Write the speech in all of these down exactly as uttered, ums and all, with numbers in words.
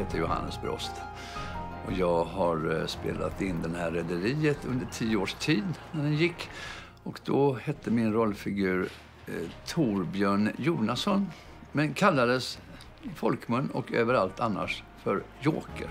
heter Johannes Brost. Och jag har spelat in den här Rederiet under tio års tid när den gick. Och då hette min rollfigur eh, Torbjörn Jonasson. Men kallades i folkmun och överallt annars för Joker.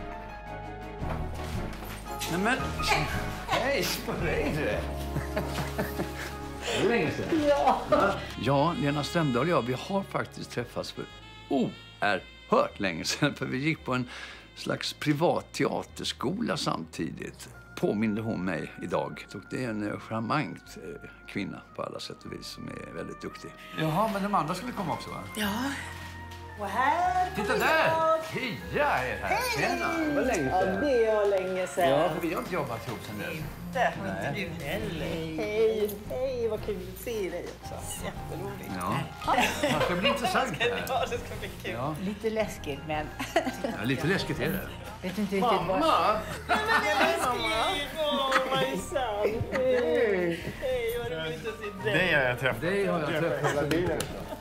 Nej men, hej på dig du! Det är länge sedan. Ja. Ja, Lena Strömdahl och jag, vi har faktiskt träffats för oerhört länge sedan. För vi gick på en slags privat teaterskola samtidigt. Påminner hon mig idag. Det är en charmant kvinna på alla sätt och vis som är väldigt duktig. Jaha, men de andra skulle komma också va? Ja. Och här titta där! Pia är här. Tjena! Det var länge sedan. Ja, det var länge sedan. Ja, för vi har inte jobbat ihop sedan dess. Inte. Nej. Inte du heller. Hej, hej, vad kul att se dig också. Jätteroligt. Ja, det ska bli intressant det här. Ja, det ska bli kul. Ja. Lite läskigt, men... Ja, lite läskigt är det. Vet inte riktigt Mamma! vad... Men mamma! Åh, Majsan! Hej! Hej, vad roligt att se dig. Det har jag träffat. Det har jag träffat hela tiden.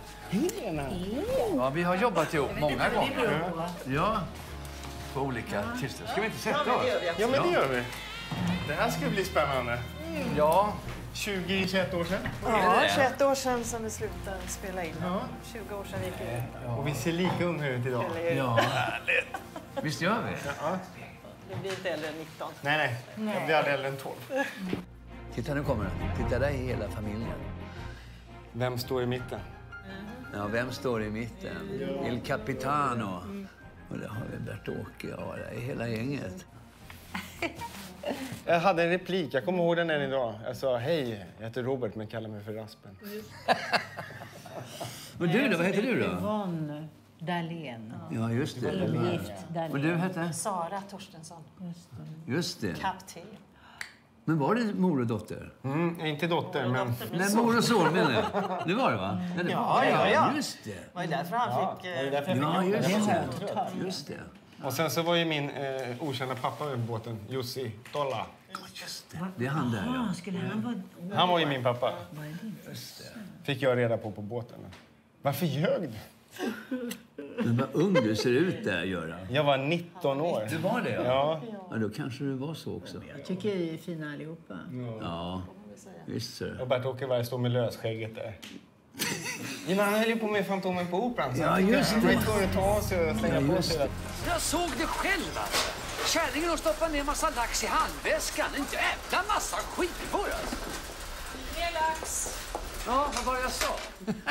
Ja, vi har jobbat ihop många gånger. Ja, på olika tillstånd. Ska vi inte sätta oss? Ja, men det gör vi. Det här ska bli spännande. Ja. tjugo tjugoett år sedan. Ja, tjugoett år sedan som vi slutade spela in. Ja. tjugo år sedan vi gick ut. Och vi ser lika unga ut idag. Ja, härligt. Visst gör vi? Ja. Du blir inte äldre än nitton. Nej, nej. nej. Jag blir aldrig äldre än tolv. Titta, nu kommer den. Titta, där är hela familjen. Vem står i mitten? Ja, vem står i mitten? Il Capitano. Och där har vi Bert-Åke. Ja, det är hela gänget. Jag hade en replik. Jag kommer ihåg den än idag. Jag sa, hej, jag heter Robert, men kallar mig för Raspen. Men du då, vad heter du då? Yvonne Dahlén. Ja, just det. Gift Dahlén. Och du hette? Sara Torstensson. Just det. Kapten. Men var det mor och dotter? Mm, inte dotter, men... Nej, mor och son menar jag. Det var det va? Nej, det Ja, var det. ja, ja. Just det. Det var ju därför han Ja, fick... det är eh, därför jag fick Ja, jobb. just det. Just det. Och sen så var ju min eh, okända pappa med på båten, Jussi Tolla. Just det. Det är han där, ja. Ah, skulle han vara... Han var ju min pappa. Just det. Fick jag reda på på båten. Varför ljög du? Men vad ung du ser ut där, Göran. Jag var nitton år. Du var det, ja? Ja. Ja, då kanske du var så också. Jag tycker vi är fina allihopa. Ja, visst så. Och Bert-Åke var står med lösskägget där. Ja, men han höll ju på med Fantomen på Operan. Så Ja, just han var det. ju tvungen att ta av sig och slänga Ja, på sig. Jag såg det själv alltså. Kärringen har stoppat ner massa lax i handväskan. En jävla massa skivor alltså. Mer lax. Ja, vad var det jag sa?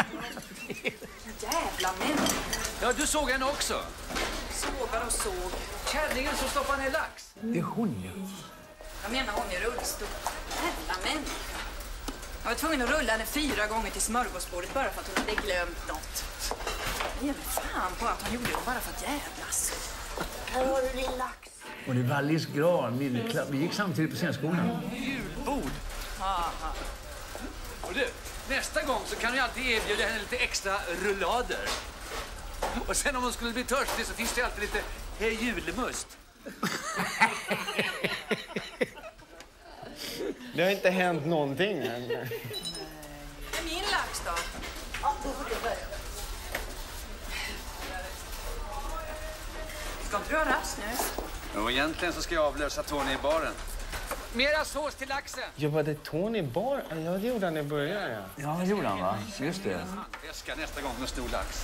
Jävla människa. Ja, du såg henne också. Sågar och såg. Kärringen som stoppar ner lax. Det är hon ju. Jag menar hon i rullstol. Jävla människa. Jag var tvungen att rulla henne fyra gånger till smörgåsbordet bara för att hon hade glömt något. Jag ger mig fan på att hon gjorde det bara för att jävlas. Här har du din lax. Och det är Wallis gran. Vi gick samtidigt på scenskolan. Julbord. Aha. Och du, nästa gång så kan du alltid erbjuda henne lite extra rullader. Och sen om hon skulle bli törstig så finns det alltid lite hej julmust. Det har inte hänt någonting än. Det är min lax då. Ja, då får du börja. Ska inte du ha rast nu? Ja, egentligen så ska jag avlösa Tony i baren. Mera sås till laxen. Jobbade Tony bar? Ja, det gjorde han i början, ja. Ja, det gjorde han va? Just det. Väska nästa gång med stor lax.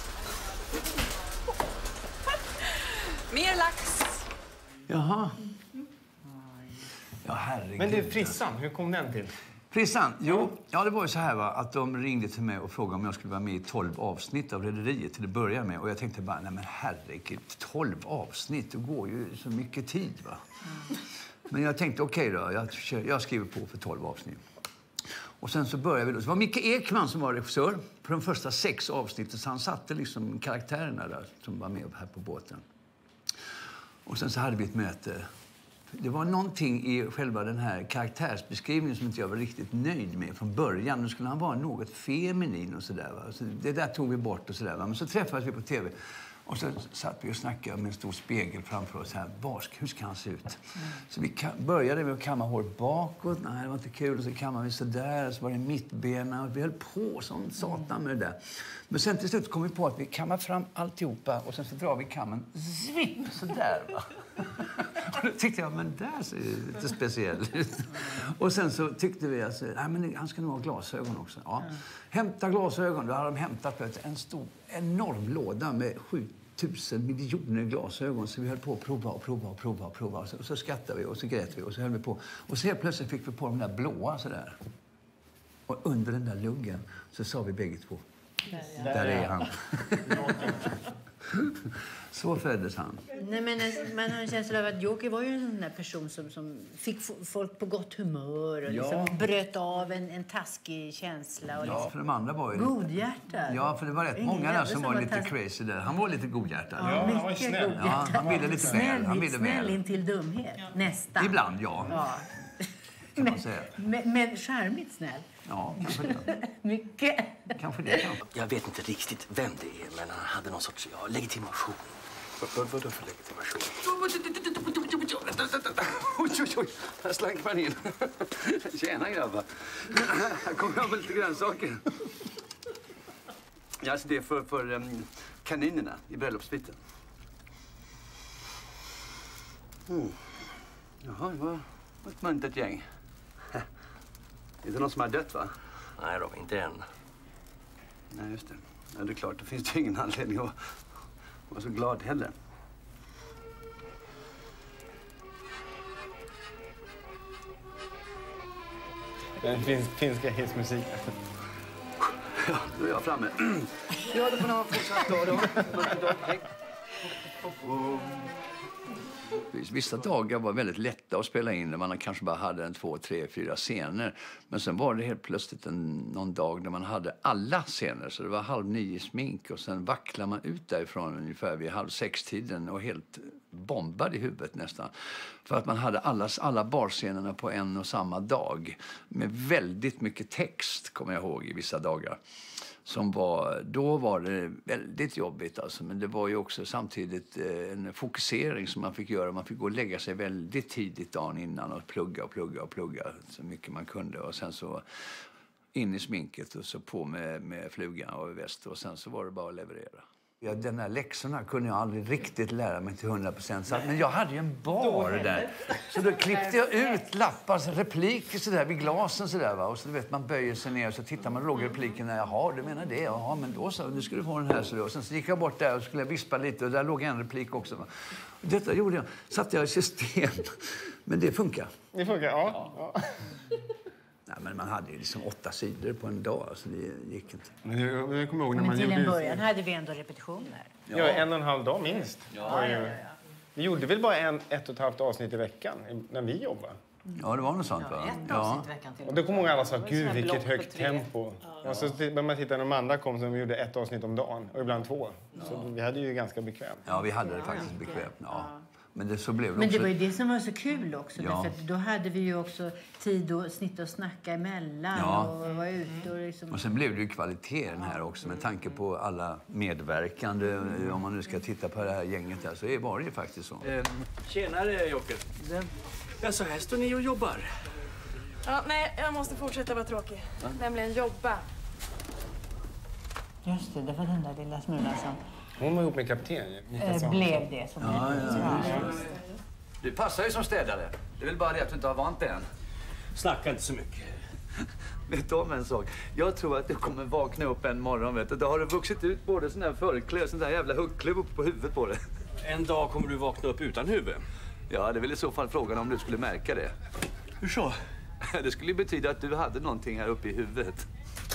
Mer lax. Jaha. Ja, herregud. Men du, Frissan, hur kom den till? Frissan? Jo, ja, det var ju så här va, att de ringde till mig och frågade om jag skulle vara med i tolv avsnitt av Rederiet till att börja med. Och jag tänkte bara, nej men herregud, tolv avsnitt, det går ju så mycket tid va. Mm. Men jag tänkte, okej okay då, jag, jag skriver på för tolv avsnitt. Och sen så började vi då. Så var Micke Ekman som var regissör på de första sex avsnitten. Så han satte liksom karaktärerna där som var med här på båten. Och sen så hade vi ett möte. Det var någonting i själva den här karaktärsbeskrivningen som inte jag var riktigt nöjd med från början. Nu skulle han vara något feminin och sådär va. Så det där tog vi bort och sådär va. Men så träffades vi på tv. Och så satt vi och snackade med en stor spegel framför oss här. Barsk, hur ska han se ut? Mm. Så vi började med att kamma hår bakåt. Nej, det var inte kul. Och så kammade vi så där. Så var det mittbena. Och vi höll på som satan med det där. Men sen till slut kom vi på att vi kammar fram alltihopa. Och sen så drar vi kammen zvipp, så där va. Och då tyckte jag, men där ser det lite speciellt ut. Och sen så tyckte vi att nej, men han ska nog ha glasögon också. Ja. Hämta glasögon. Då hade de hämtat en stor, enorm låda med sju tusen miljoner glasögon. Så vi höll på att prova och prova och prova och prova. Och så, och så skrattade vi och så grät vi och så höll vi på. Och så helt plötsligt fick vi på de där blåa sådär. Och under den där luggen så sa vi bägge två. Där, där är han. Så föddes han. Nej, men man har en känsla av att Joker var ju en sån där person som, som fick folk på gott humör och liksom ja. bröt av en, en taskig känsla. Och ja, liksom för de andra var ju... godhjärtad. Ja, för det var rätt Ingen många där som, som var lite task... crazy där. Han var lite godhjärtad. Ja, ja, mycket han var snäll. godhjärtad. Ja, han ville lite snäll, väl. Han ville snäll väl. in till dumhet. Ja. Nästan. Ibland, ja. ja. Kan man säga. Men, men charmigt snäll. Ja, kanske det. Mycket. Kanske det kan. Jag vet inte riktigt vem det är, men han hade någon sorts ja, legitimation. Vad då för legitimation? Oj, oj, oj. Här slank man in. Tjena, grabbar. Här kommer jag med lite grönsaker. Ja, alltså det är för, för um, kaninerna i bröllopsbiten. Mm. Jaha, det var ett muntert gäng. Är det någon som har dött, va? Nej då, inte än. Nej, just det. Ja, det är klart, det finns ju ingen anledning att vara så glad heller. Den finns, finska hitsmusiken. Ja, då är jag framme. Ja, då får ni ha en fortsatt dag då. Hej. Vissa dagar var väldigt lätta att spela in när man kanske bara hade en, två, tre, fyra scener. Men sen var det helt plötsligt en, någon dag när man hade alla scener. Så det var halv nio smink och sen vacklar man ut därifrån ungefär vid halv sex-tiden och helt bombad i huvudet nästan. För att man hade alla, alla barscenerna på en och samma dag. Med väldigt mycket text, kommer jag ihåg, i vissa dagar. Som var, då var det väldigt jobbigt alltså, men det var ju också samtidigt en fokusering som man fick göra. Man fick gå och lägga sig väldigt tidigt dagen innan och plugga och plugga och plugga så mycket man kunde. Och sen så in i sminket och så på med, med flugan och väst och sen så var det bara att leverera. Ja, den här läxorna kunde jag aldrig riktigt lära mig till hundra procent. Men jag hade ju en bar där. Så då klippte jag ut lappar, alltså repliker så där, vid glasen så där, va. Och så vet man böjer sig ner och så tittar man och låg repliken där. Jaha, du menar det? Jaha, men då så, nu ska du få den här. Så då. Och sen så gick jag bort där och skulle vispa lite och där låg en replik också. Va? Och detta gjorde jag. Satte jag i system. Men det funkar. Det funkar, ja. ja. Nej, men man hade ju liksom åtta sidor på en dag, så det gick inte. Men jag, jag kommer ihåg när Men man till gjorde... en början hade vi ändå repetitioner. Ja, en och en halv dag minst. Ja, ja, ja. Vi gjorde väl bara en, ett och ett halvt avsnitt i veckan när vi jobbade. Ja, det var något sånt, va? Ja, ett avsnitt i veckan till. Och då kommer många alla sa, Det var gud såna här vilket block på högt tre. tempo. Ja. Och så började man titta när de andra kom som gjorde ett avsnitt om dagen. Och ibland två. Så vi hade ju ganska bekvämt. Ja, vi hade det faktiskt bekvämt. Ja. Men det, så blev det Men också. det var ju det som var så kul också. Ja. För att då hade vi ju också tid att snitta och snacka emellan. Ja. Och vara ute och liksom... Och sen blev det ju kvaliteten här också med tanke på alla medverkande. Om man nu ska titta på det här gänget här så var det ju faktiskt så. Eh, tjenare, Joker. Ja, så här står ni och jobbar. Ja, nej, jag måste fortsätta vara tråkig. Ja. Nämligen jobba. Just det, det var den där lilla smulan som Hon var ihop med kapten. eh, blev det. Som Ja, ja, ja. Du passar ju som städare. Det är väl bara det att du inte har vant dig än. Snacka inte så mycket. Vet du om en sak? Jag tror att du kommer vakna upp en morgon, vet du. Då har du vuxit ut både sån här förkläde, sån där jävla huggklubb upp på huvudet på dig. En dag kommer du vakna upp utan huvud. Ja, det är väl i så fall frågan om du skulle märka det. Hur så? Det skulle ju betyda att du hade någonting här uppe i huvudet.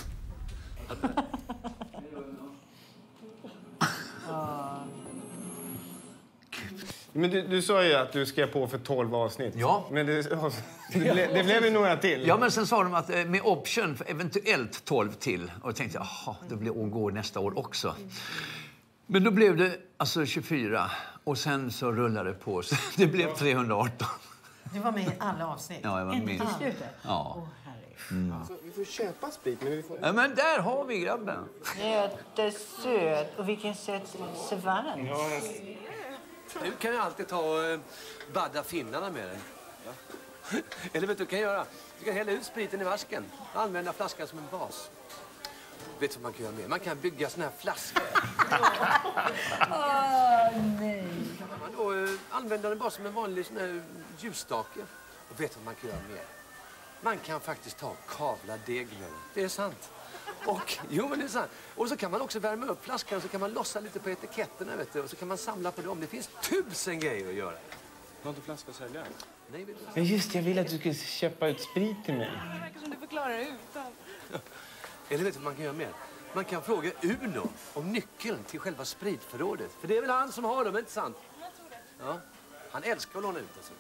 Men du, du sa ju att du skrev på för tolv avsnitt. Ja. Men det, det, ble, det blev ju några till. Ja, men sen sa de att eh, med option för eventuellt tolv till. Och jag tänkte, jaha, då blir det går nästa år också. Men då blev det alltså tjugofyra och sen så rullade det på. Så det blev trehundraarton. Du var med i alla avsnitt. Ja, jag var Ända med. till slutet? Ja. Åh, herregud. Mm. Alltså, vi får köpa sprit, men vi får... Ja, men där har vi grabben. Jättesöt. Och vilken söt servant. Ja, Du kan ju alltid ta och uh, badda finnarna med dig. Ja. Eller vet du vad du kan göra? Du kan hälla ut spriten i vasken. Använda flaskan som en bas. Vet du vad man kan göra mer? Man kan bygga såna här flaskor. Åh, nej. Man då, uh, använder den bara som en vanlig sån här ljusstake. Och vet du vad man kan göra mer? Man kan faktiskt ta kavla deglögn. Det är sant. Och, jo, men det är sant. Och så kan man också värma upp flaskan och så kan man lossa lite på etiketterna, vet du. Och så kan man samla på dem. Det finns tusen grejer att göra. Har inte flaska att sälja? Nej, vet du. Men just, jag ville att du skulle köpa ut sprit till mig. Det verkar som du får klara det utan. Eller vet du vad man kan göra mer? Man kan fråga Uno om nyckeln till själva spritförrådet. För det är väl han som har dem, inte sant? Jag tror det. Ja. Han älskar att låna ut alltså.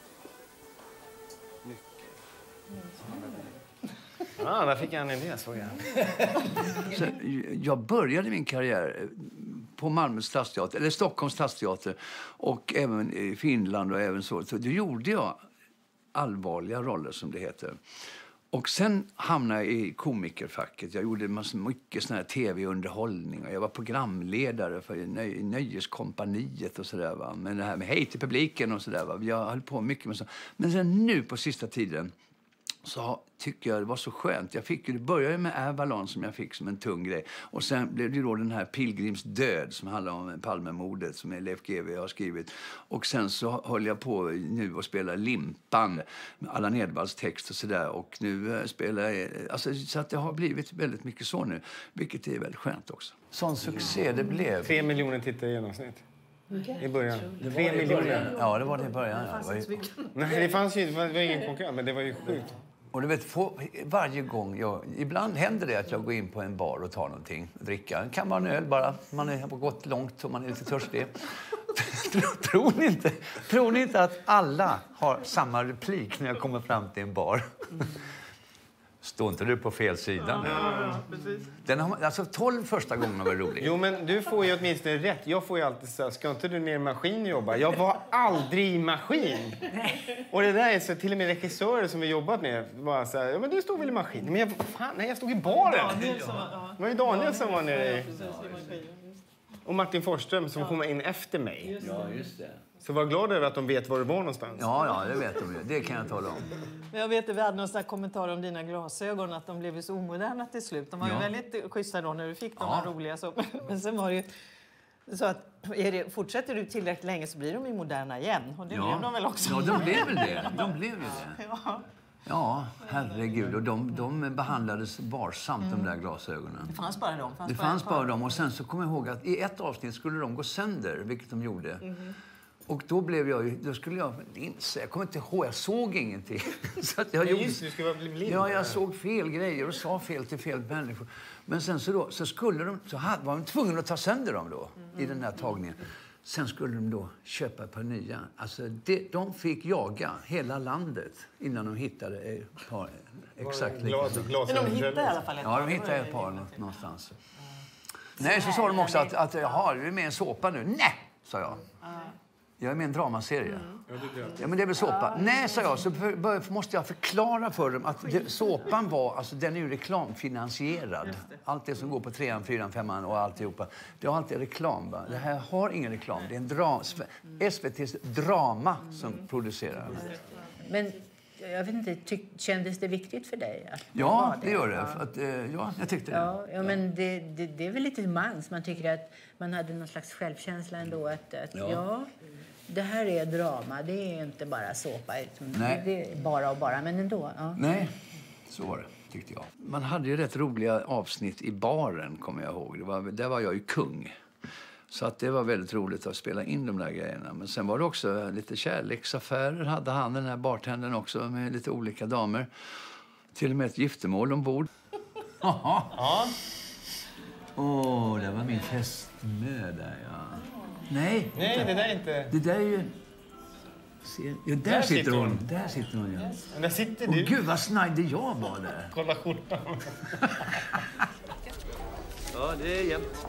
Ja, där fick jag en idé, såg jag. Så jag började min karriär på Malmö stadsteater, eller Stockholms stadsteater, och även i Finland och även så. Så då gjorde jag allvarliga roller, som det heter. Och sen hamnade jag i komikerfacket. Jag gjorde massa, mycket sån här tv-underhållning. Och jag var programledare för nöj, Nöjeskompaniet och sådär, va. Men det här med hej till publiken och sådär, va. Jag höll på mycket med så. Men sen nu på sista tiden så tycker jag det var så skönt. Jag fick ju, det började med Avalon som jag fick som en tung grej. Och sen blev det då den här Pilgrims död som handlar om Palmemordet som Leif G W har skrivit. Och sen så höll jag på nu och spela Limpan med Allan Edwalls text och sådär. Och nu spelar jag, alltså, så att det har blivit väldigt mycket så nu. Vilket är väldigt skönt också. Sån succé det blev. Tre miljoner tittare i genomsnitt. I början. Det Tre miljoner. Ja, det var det i början. Ja. Det var ju... Nej, det fanns ju det var, det var ingen konkurrens, men det var ju sjukt. Och du vet, få, varje gång jag, ibland händer det att jag går in på en bar och tar någonting och dricka. Det kan vara en öl bara, man har gått långt och man är lite törstig. tror, ni inte, tror ni inte att alla har samma replik när jag kommer fram till en bar? Står inte du på fel sida? Ja, ja, precis. Den har, alltså tolv första gången var roligt. Jo, men du får ju åtminstone rätt. Jag får ju alltid säga, ska inte du ner i maskin och jobba? Jag var aldrig i maskin. Och det där är så, till och med regissörer som vi jobbat med bara så här, ja men du stod väl i maskin? Men jag, fan, nej, jag stod i baren. Det var ju Daniel som var nere i. Och Martin Forsström som kom in efter mig. Ja, just det. Så var glad över att de vet var du var någonstans. Ja, ja, det vet de ju. Det kan jag tala om. Men jag vet att vi hade någon sån här kommentar om dina glasögon, att de blev så omoderna till slut. De var ja. ju väldigt schyssta då när du fick de ja. här roliga. Så. Men sen var det ju så att är det, fortsätter du tillräckligt länge så blir de ju moderna igen. Och det ja. blev de väl också. Ja, de blev väl det. De blev ju det. Ja. Ja, herregud. Och de, de behandlades varsamt, mm. de där glasögonen. Det fanns bara dem. Fanns det bara fanns bara dem. Och sen så kom jag ihåg att i ett avsnitt skulle de gå sönder, vilket de gjorde. Mm. Och då blev jag ju, då skulle jag inse, jag kommer inte ihåg, jag såg ingenting. Så att jag ja, gjorde, just, du skulle bli blind. Ja, jag såg fel grejer och sa fel till fel människor. Men sen så, då, så skulle de, så hade, var de tvungna att ta sönder dem då, mm. i den här tagningen. Sen skulle de då köpa ett par nya. Alltså det, de fick jaga hela landet innan de hittade ett par exakt likadana. Men de hittade i alla fall ett par. Ja, de hittade ett par någonstans. Nej, så sa de också att, att jaha, du är med en såpa nu. Nej, sa jag. Jag är med i en dramaserie. Mm. Ja, men det är väl såpa. Ja. Nej, sa jag, så för, måste jag förklara för dem att det, såpan var, alltså den är ju reklamfinansierad. Det. Allt det som går på trean, fyran, femman och alltihopa. Det har alltid reklam, va? Det här har ingen reklam. Det är en dra, S V T:s drama som mm. producerar. Men jag vet inte, tyck, kändes det viktigt för dig? Att ja, det, det gör det. Ja. För att, ja, jag tyckte det. Ja, ja, men det, det, det är väl lite mans. Man tycker att man hade någon slags självkänsla ändå. Att, att ja. ja, det här är drama. Det är inte bara såpa. Nej. Det är bara och bara, men ändå. Ja. Nej, så var det, tyckte jag. Man hade ju rätt roliga avsnitt i baren, kommer jag ihåg. Det var, där var jag ju kung. Så att det var väldigt roligt att spela in de där grejerna. Men sen var det också lite kärleksaffärer. Hade han den här bartendern också med lite olika damer. Till och med ett giftermål ombord. Jaha. Ja. Åh, oh, det var min fästmö där, ja. Nej. Nej, det där är inte... Det där är ju... Se, ja, där, där sitter hon. hon. Där sitter hon, ja. Men där sitter du. Och gud, vad snajdig jag var där. Kolla skjortan. Ja, det är jämnt.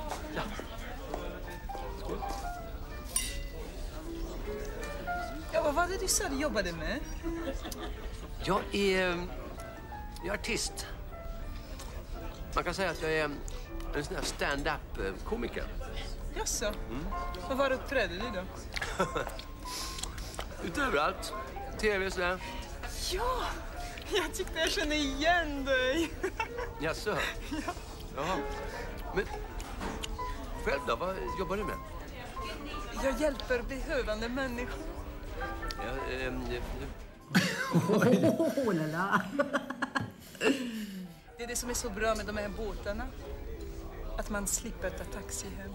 Ja, Vad var det du sa du jobbade med? Jag är, jag är artist. Man kan säga att jag är en sån här stand-up-komiker. Jaså? Mm. Och var uppträdde du då? Utöver allt. Tv sådär. Ja, jag tyckte jag kände igen dig. Jaså? Ja. Jaha. Men själv då, vad jobbar du med? Jag hjälper behövande människor. Ja, ähm, oh, lala. Det är det som är så bra med de här båtarna. Att man slipper ta taxi hem.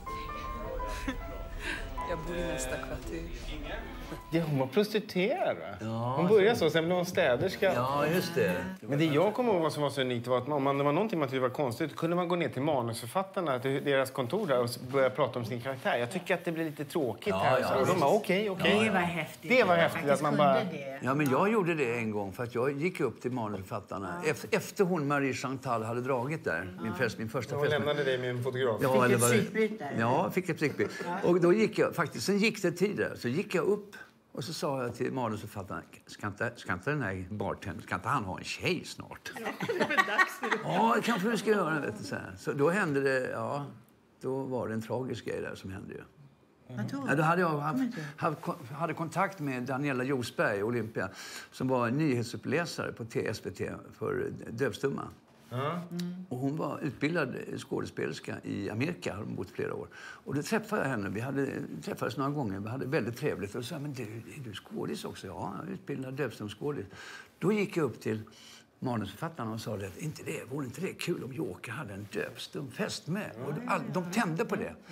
Jag bor i nästa kvarter. Ja, hon var prostituerad, va? Ja, hon började så, sen blev hon städerska. Ja, just det. Men det jag kommer ihåg vad som var så unikt var att om det var någonting man tyckte var konstigt kunde man gå ner till manusförfattarna, till deras kontor där och börja prata om sin karaktär. Jag tycker att det blir lite tråkigt ja, här. Ja, och de bara okej, okej. Det var häftigt. Det var häftigt att man bara... Ja, men jag gjorde det en gång för att jag gick upp till manusförfattarna. Ja. Efter, efter hon Marie Chantal hade dragit där, min, fest, min första fest. Hon lämnade dig med en fotograf. Ja, fick ett psykbryt där? Ja, fick ett psykbryt. Och då gick jag, faktiskt, sen gick det tid där, så gick jag upp och så sa jag till manusförfattaren, ska inte, ska inte den här bartendern, ska inte han ha en tjej snart? Ja, det är väl dags nu. Ja, det kanske du ska göra, vet du, så här. Så då hände det, ja, då var det en tragisk grej där som hände ju. Mm. Ja, då hade jag haft, haft, hade kontakt med Daniela Josberg, Olympia, som var nyhetsuppläsare på T S V T för dövstumma. Mm. Och hon var utbildad skådespelerska i Amerika, har hon bott flera år. Och då träffade jag henne, vi hade träffades några gånger, vi hade väldigt trevligt. Och så sa men du, är du skådis också? Ja, jag är utbildad dövstumsskådis. Då gick jag upp till manusförfattarna och sa att inte det, vore inte det kul om Joker hade en dövstum fest med? Och all, de tände på det.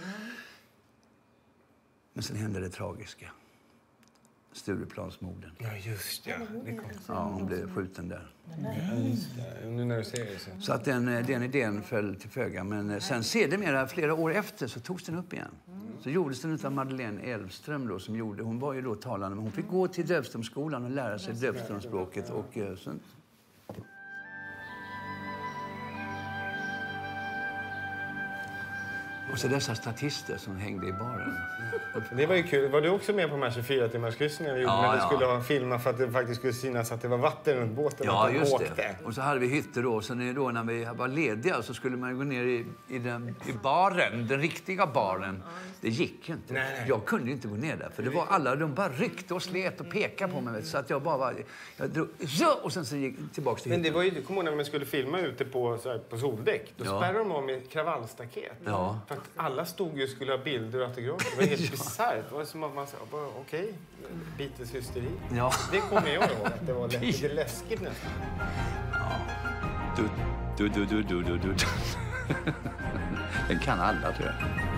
Men sen hände det tragiska. Stureplansmorden. Ja, just det. det kom. Ja, hon blev skjuten där. Ja, just det. Nu när du ser det så. Så att den, den idén föll till föga. Men sen sedermera, flera år efter, så togs den upp igen. Så gjordes den av Madeleine Elfström då, som gjorde. Hon var ju då talande, men hon fick gå till dövstumsskolan och lära sig dövstumsspråket. Och sen... Och så dessa statister som hängde i baren. Det var ju kul. Var du också med på de här tjugofyra timmars kryssningarna vi gjorde ja, när vi ja. skulle ha filmat för att det faktiskt skulle synas att det var vatten runt båten? Ja, att just åkte. det. Och så hade vi hytter då. Så då när vi var lediga så skulle man gå ner i, i, den, i baren, den riktiga baren. Det gick ju inte. Nej, nej. Jag kunde inte gå ner där. För det var alla, de bara ryckte och slet och pekade på mig. Vet, så att jag bara var... Jag drog, och sen så gick jag tillbaka till hytten. Men det var ju, kom ihåg när man skulle filma ute på, så här, på soldäck. Då Ja. spärrade de om med kravallstaket. Ja. För att alla stod ju och skulle ha bilder och autografer. Det var helt bisarrt. Det var som att man sa, okej, okay, Beatles hysteri. Ja. Det kommer jag ihåg att det var lite läskigt nästan. Ja. Du, du, du, du, du, du. Den kan alla, tror jag.